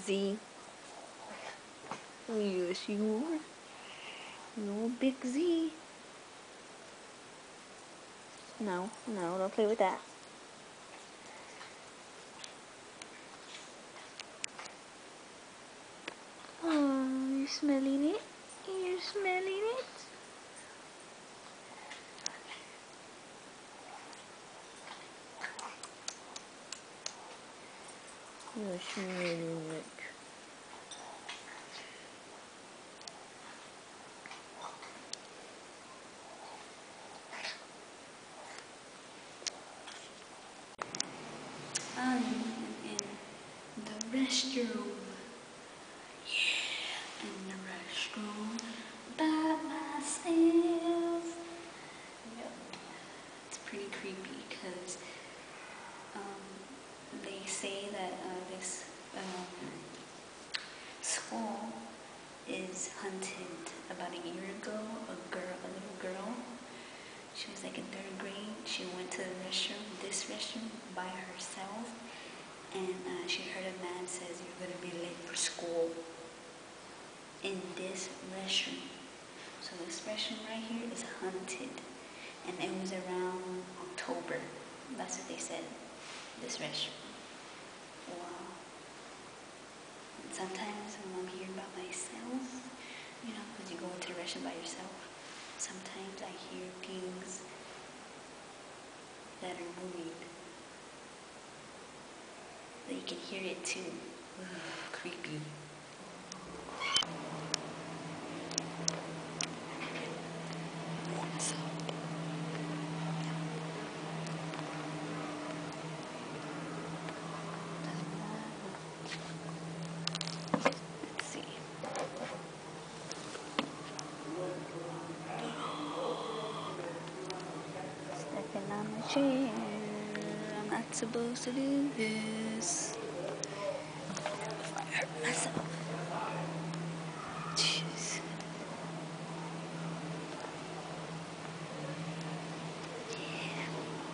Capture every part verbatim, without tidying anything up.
Z. Yes, you are. No big Z. No, no, don't play with that. Oh, you're smelling it? You're smelling it? You're smelling it. I'm in the restroom. Yeah, in the restroom by myself. Yep. It's pretty creepy because um, they say that uh, this um, school is haunted. About a year ago, a girl, a little girl, she was like in third grade. She went to the restroom, this restroom, by herself, and uh, she heard a man says, "You're gonna be late for school." In this restroom. So this restroom right here is haunted, and it was around October. That's what they said. This restroom. Wow. And sometimes when I'm here by myself, you know, because you go into the restroom by yourself, sometimes I hear things that are moving. That you can hear it too. Ugh, creepy. So, let's see. Stepping on the chair. I'm not supposed to do this. If I hurt myself. Jeez. Yeah.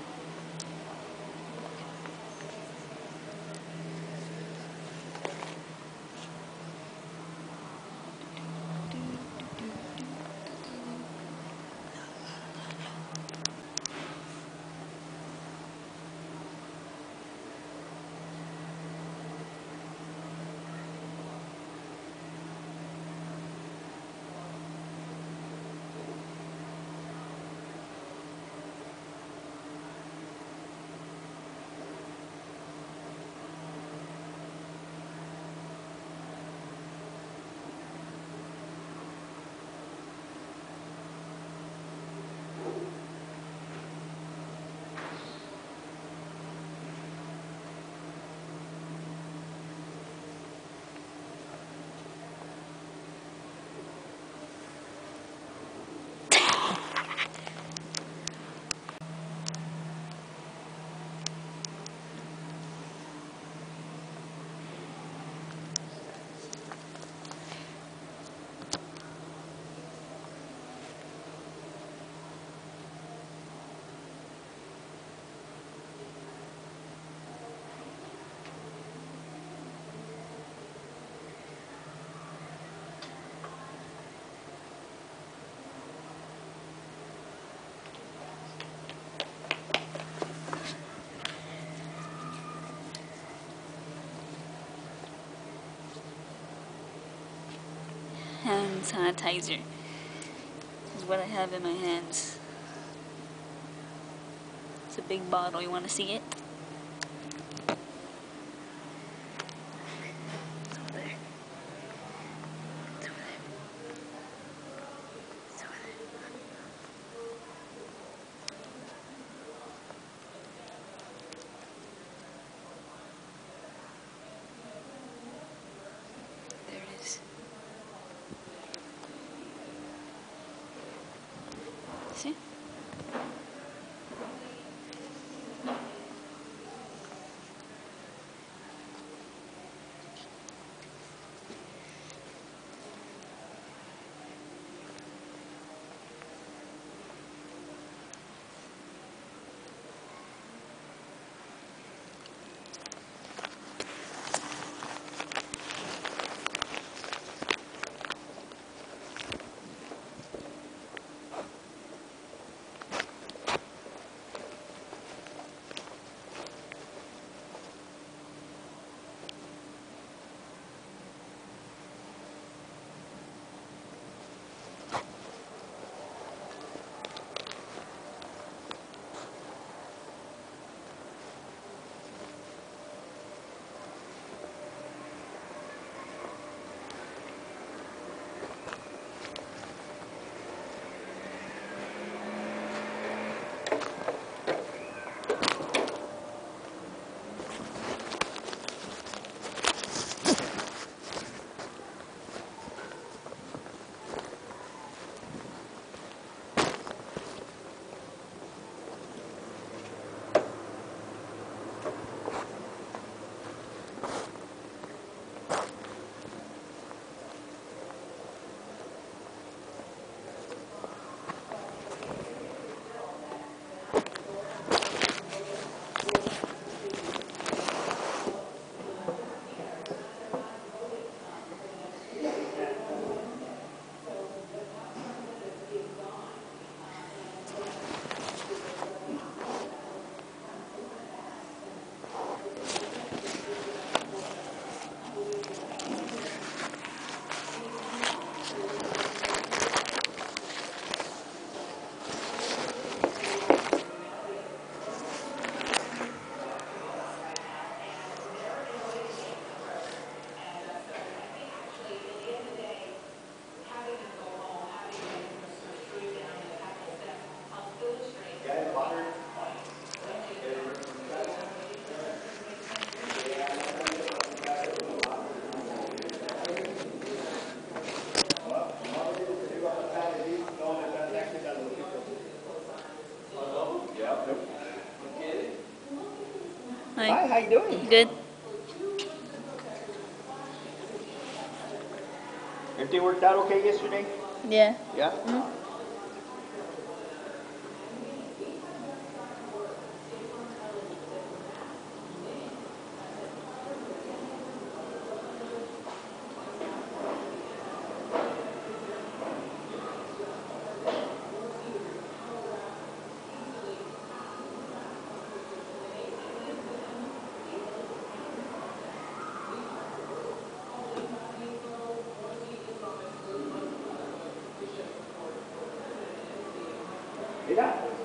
Hand sanitizer is what I have in my hands. It's a big bottle. You want to see it? It's over there. It's over there. It's over there. There it is. See? Hi, how you doing? Good. Everything worked out okay yesterday? Yeah. Yeah? Mm. Mira.